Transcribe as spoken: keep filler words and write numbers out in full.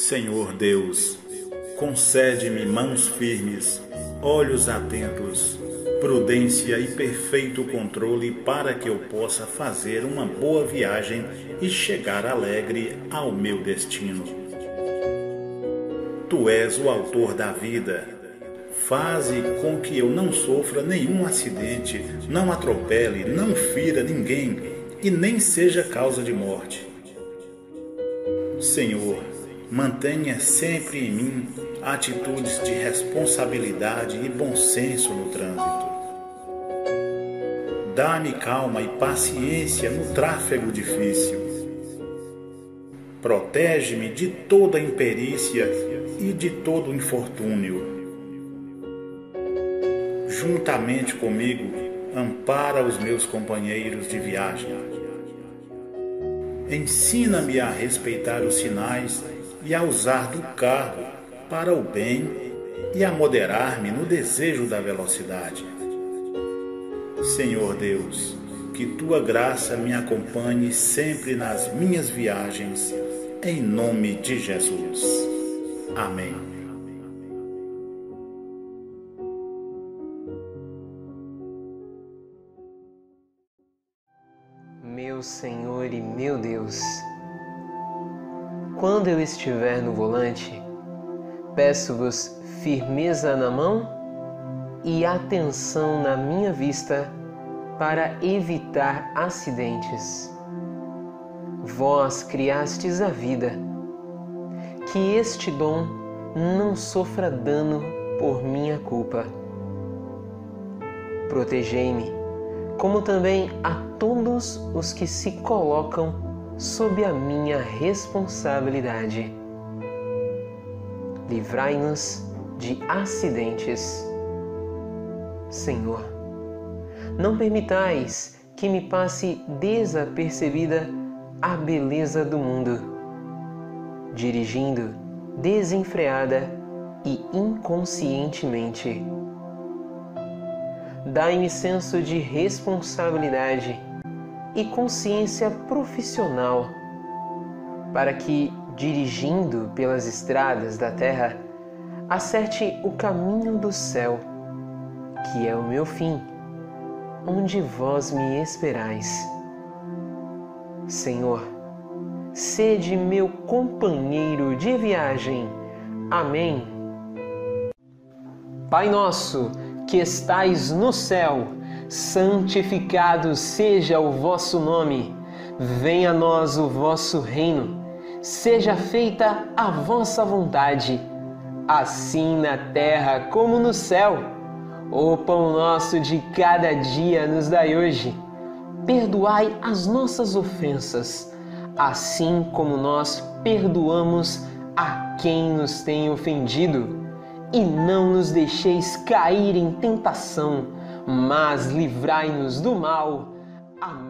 Senhor Deus, concede-me mãos firmes, olhos atentos, prudência e perfeito controle para que eu possa fazer uma boa viagem e chegar alegre ao meu destino. Tu és o autor da vida. Faze com que eu não sofra nenhum acidente, não atropele, não fira ninguém e nem seja causa de morte. Senhor, mantenha sempre em mim atitudes de responsabilidade e bom senso no trânsito. Dá-me calma e paciência no tráfego difícil. Protege-me de toda imperícia e de todo infortúnio. Juntamente comigo, ampara os meus companheiros de viagem. Ensina-me a respeitar os sinais e a usar do carro para o bem e a moderar-me no desejo da velocidade. Senhor Deus, que Tua graça me acompanhe sempre nas minhas viagens, em nome de Jesus. Amém. Meu Senhor e meu Deus, quando eu estiver no volante, peço-vos firmeza na mão e atenção na minha vista para evitar acidentes. Vós criastes a vida, que este dom não sofra dano por minha culpa. Protegei-me, como também a todos os que se colocam sob a minha responsabilidade. Livrai-nos de acidentes. Senhor, não permitais que me passe desapercebida a beleza do mundo, dirigindo desenfreada e inconscientemente. Dai-me senso de responsabilidade e consciência profissional, para que, dirigindo pelas estradas da terra, acerte o caminho do céu, que é o meu fim, onde vós me esperais. Senhor, sede meu companheiro de viagem. Amém. Pai nosso, que estais no céu, santificado seja o vosso nome. Venha a nós o vosso reino. Seja feita a vossa vontade, assim na terra como no céu. O pão nosso de cada dia nos dai hoje. Perdoai as nossas ofensas, assim como nós perdoamos a quem nos tem ofendido. E não nos deixeis cair em tentação, mas livrai-nos do mal. Amém.